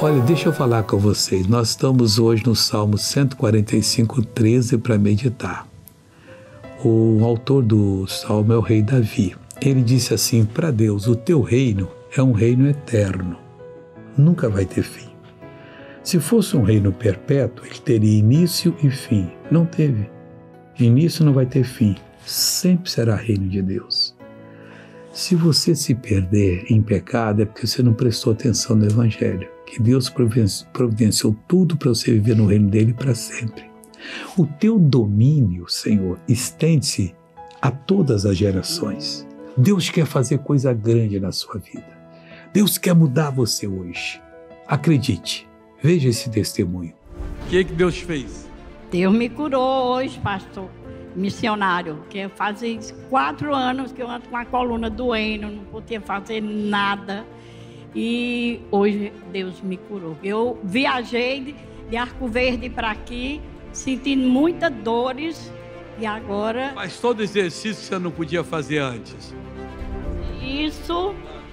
Olha, deixa eu falar com vocês. Nós estamos hoje no Salmo 145, 13 para meditar. O autor do Salmo é o rei Davi. Ele disse assim para Deus: o teu reino é um reino eterno, nunca vai ter fim. Se fosse um reino perpétuo, ele teria início e fim. Não teve. Início não vai ter fim. Sempre será reino de Deus. Se você se perder em pecado, é porque você não prestou atenção no Evangelho, que Deus providenciou tudo para você viver no reino dele para sempre. O teu domínio, Senhor, estende-se a todas as gerações. Deus quer fazer coisa grande na sua vida. Deus quer mudar você hoje. Acredite, veja esse testemunho. O que Deus fez? Deus me curou hoje, pastor missionário, que fazia 4 anos que eu ando com a coluna doendo, não podia fazer nada. E hoje Deus me curou. Eu viajei de Arco Verde para aqui, sentindo muitas dores, e agora... Mas todo exercício que você não podia fazer antes. Isso.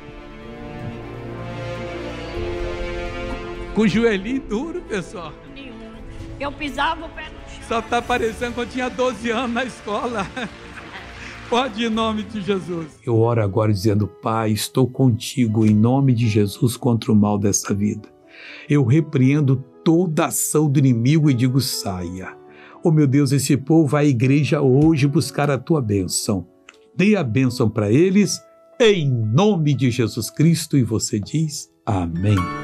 Com o joelhinho duro, pessoal. Eu pisava o pé no chão. Só está parecendo que eu tinha 12 anos na escola. Pode ir em nome de Jesus. Eu oro agora dizendo: Pai, estou contigo em nome de Jesus contra o mal dessa vida. Eu repreendo toda ação do inimigo e digo: saia. Oh meu Deus, esse povo vai à igreja hoje buscar a tua bênção. Dê a bênção para eles em nome de Jesus Cristo. E você diz: amém.